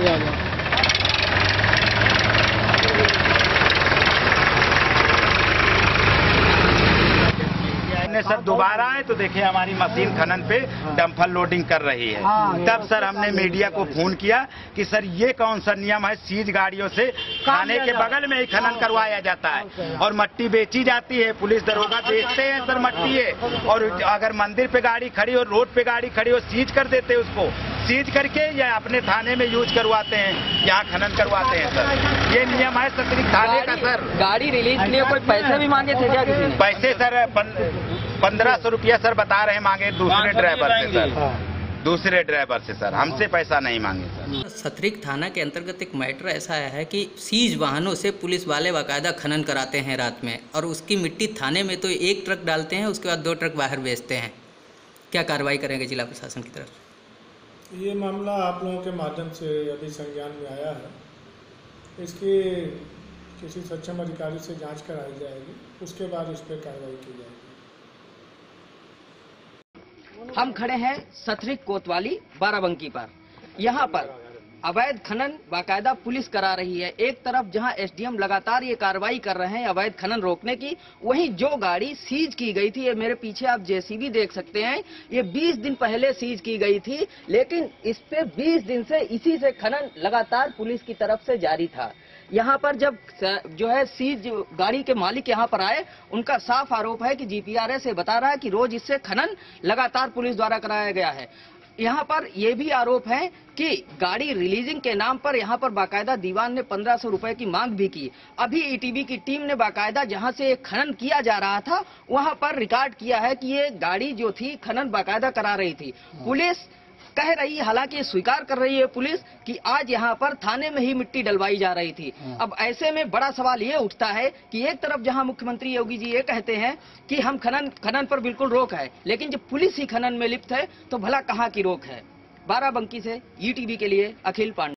Sir दोबारा आए तो देखिए हमारी मशीन खनन पे डंपर लोडिंग कर रही है। तब सर हमने मीडिया को फोन किया कि सर ये कौन सा नियम है, सीज गाड़ियों से थाने के बगल में ही खनन करवाया जाता है और मट्टी बेची जाती है। पुलिस दरोगा बेचते हैं सर मट्टी है, और अगर मंदिर पे गाड़ी खड़ी हो, रोड पे गाड़ी खड़ी हो, सीज कर देते हैं उसको, सीज करके या अपने थाने में यूज करवाते हैं, यहाँ खनन करवाते हैं सर। ये नियम है सतरिक थाने का सर। गाड़ी रिलीज के लिए कोई पैसे भी मांगे थे क्या किसी ने? पैसे सर 1500 रुपया सर बता रहे मांगे दूसरे ड्राइवर से सर, दूसरे ड्राइवर से सर, हमसे पैसा नहीं मांगे सर। सतरिक थाना के अंतर्गत एक मैटर ऐसा है कि सीज वाहनों से पुलिस वाले बाकायदा खनन कराते हैं रात में, और उसकी मिट्टी थाने में तो एक ट्रक डालते हैं, उसके बाद 2 ट्रक बाहर बेचते हैं। क्या कार्रवाई करेंगे जिला प्रशासन की तरफ? ये मामला आप लोगों के माध्यम से यदि संज्ञान में आया है, इसकी किसी सक्षम अधिकारी से जांच कराई जाएगी, उसके बाद इस पर कार्रवाई की जाएगी। हम खड़े हैं सतरिक कोतवाली बाराबंकी पर। यहाँ पर अवैध खनन बाकायदा पुलिस करा रही है। एक तरफ जहां एसडीएम लगातार ये कार्रवाई कर रहे हैं अवैध खनन रोकने की, वहीं जो गाड़ी सीज की गई थी, ये मेरे पीछे आप जेसीबी देख सकते हैं, ये 20 दिन पहले सीज की गई थी, लेकिन इस पे 20 दिन से इसी से खनन लगातार पुलिस की तरफ से जारी था। यहाँ पर जब जो है सीज गाड़ी के मालिक यहाँ पर आए, उनका साफ आरोप है कि जीपीआरएस से बता रहा है कि रोज इससे खनन लगातार पुलिस द्वारा कराया गया है। यहाँ पर यह भी आरोप है कि गाड़ी रिलीजिंग के नाम पर यहाँ पर बाकायदा दीवान ने 1500 रुपए की मांग भी की। अभी ईटीवी की टीम ने बाकायदा जहाँ से खनन किया जा रहा था वहाँ पर रिकॉर्ड किया है कि ये गाड़ी जो थी खनन बाकायदा करा रही थी। पुलिस कह रही है, हालांकि स्वीकार कर रही है पुलिस कि आज यहाँ पर थाने में ही मिट्टी डलवाई जा रही थी। अब ऐसे में बड़ा सवाल ये उठता है कि एक तरफ जहाँ मुख्यमंत्री योगी जी ये कहते हैं कि हम खनन पर बिल्कुल रोक है, लेकिन जब पुलिस ही खनन में लिप्त है तो भला कहाँ की रोक है। बाराबंकी से ईटीवी के लिए अखिल पांडे।